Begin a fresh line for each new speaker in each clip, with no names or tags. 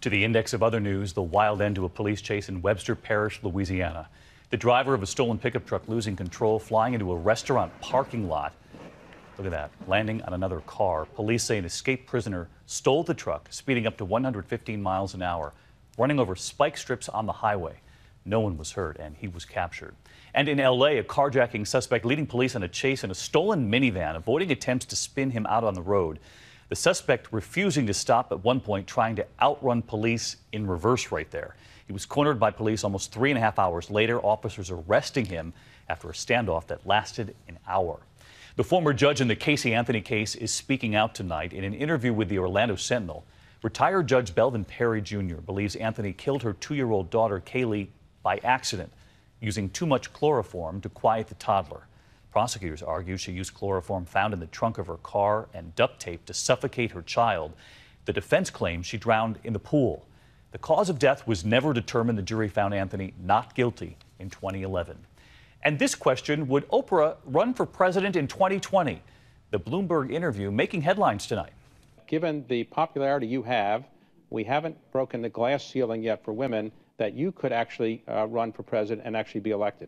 To the index of other news, the wild end to a police chase in Webster Parish, Louisiana. The driver of a stolen pickup truck losing control, flying into a restaurant parking lot. Look at that, landing on another car. Police say an escaped prisoner stole the truck, speeding up to 115 miles an hour, running over spike strips on the highway. No one was hurt, and he was captured. And in L.A., a carjacking suspect leading police on a chase in a stolen minivan, avoiding attempts to spin him out on the road. The suspect refusing to stop at one point, trying to outrun police in reverse right there. He was cornered by police almost 3.5 hours later, officers arresting him after a standoff that lasted an hour. The former judge in the Casey Anthony case is speaking out tonight. In an interview with the Orlando Sentinel, retired Judge Belvin Perry Jr. believes Anthony killed her 2-year-old daughter, Kaylee, by accident, using too much chloroform to quiet the toddler. Prosecutors argue she used chloroform found in the trunk of her car and duct tape to suffocate her child. The defense claims she drowned in the pool. The cause of death was never determined. The jury found Anthony not guilty in 2011. And this question, would Oprah run for president in 2020? The Bloomberg interview making headlines tonight.
Given the popularity you have, we haven't broken the glass ceiling yet for women that you could actually run for president and actually be elected.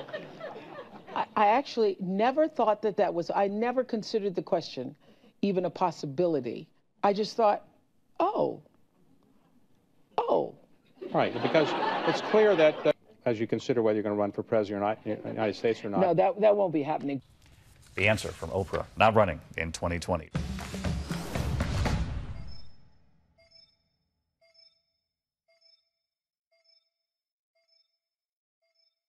I actually never thought that was, I never considered the question even a possibility. I just thought, oh.
Right, because it's clear that as you consider whether you're going to run for president in the United States or not.
No, that won't be happening.
The answer from Oprah, not running in 2020.